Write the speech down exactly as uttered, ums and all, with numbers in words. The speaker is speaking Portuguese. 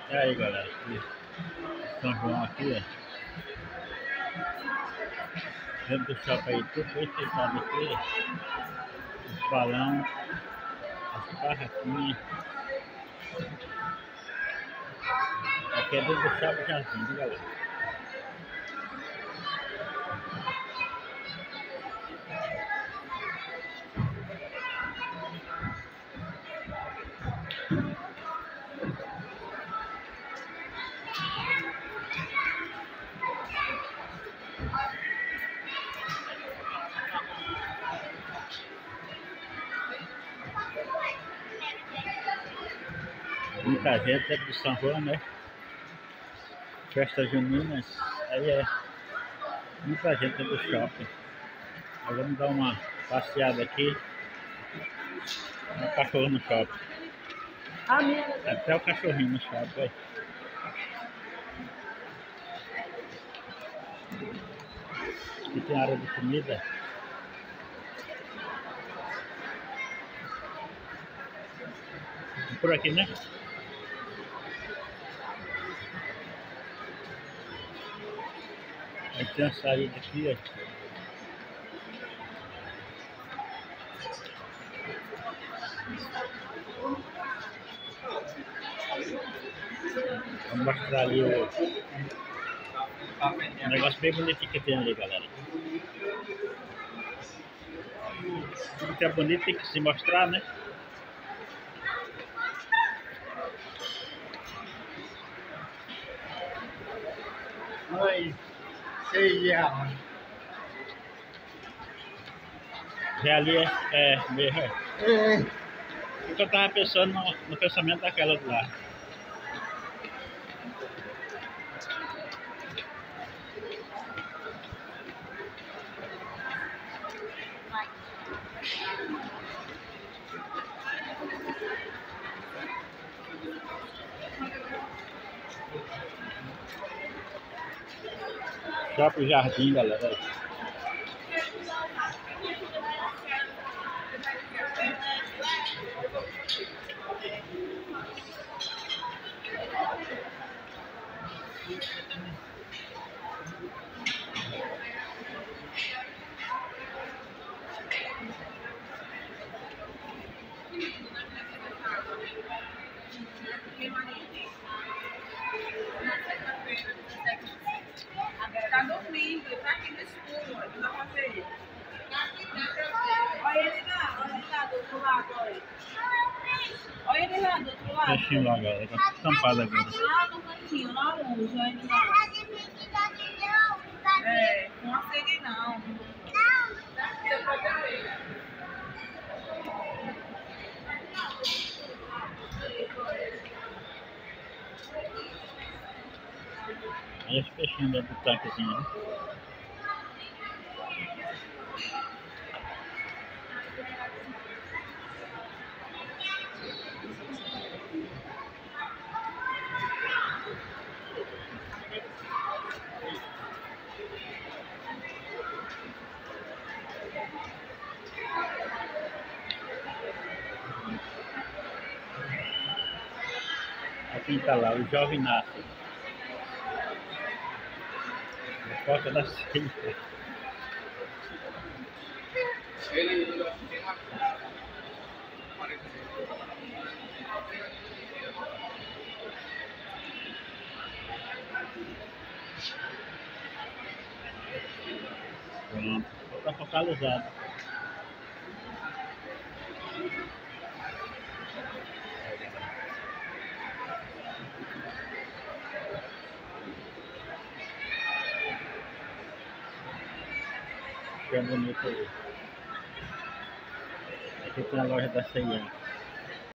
E aí galera, aqui São João aqui, ó. Dentro do shopping aí, tudo bem fechado aqui. Os balão, as barraquinhas. Aqui é dentro do shopping Jardim, viu galera? Muita gente dentro do São João, né? Festa junina, aí é muita gente dentro do shopping. Nós vamos dar uma passeada aqui. Um cachorro no shopping. Até o cachorrinho no shopping. Aí. Aqui tem área de comida. Por aqui, né? Aí tem a saída aqui, ó. Vou mostrar ali o, o negócio bem bonitinho que tem ali, galera. Tudo que é bonito tem que se mostrar, né? Oi, seis reais. Já ali é, é mesmo. É. Porque eu tava pensando no, no pensamento daquela do lá. Shopping Jardim, galera. Tá dormindo, tá aqui no escuro, olha, não dá pra ver. Olha ele lá, olha ele lá do outro lado, olha. Olha ele lá do outro lado. Peixinho lá, galera. Tá estampado agora. Lá no cantinho, lá longe, olha ele lá. É, não acegue não. Deu pra ver. Aí os peixinhos dentro do tanquezinho, né? Aqui tá lá, o Jovem Nasce. A porta da Silva. Pronto, tá focalizado. Que é bonito ali. Aqui tem a loja da C e A.